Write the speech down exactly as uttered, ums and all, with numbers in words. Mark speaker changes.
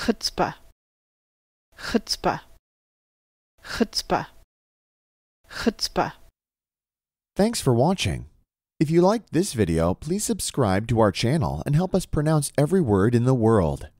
Speaker 1: chutzpah, chutzpah, chutzpah, chutzpah.
Speaker 2: Thanks for watching. If you liked this video, please subscribe to our channel and help us pronounce every word in the world.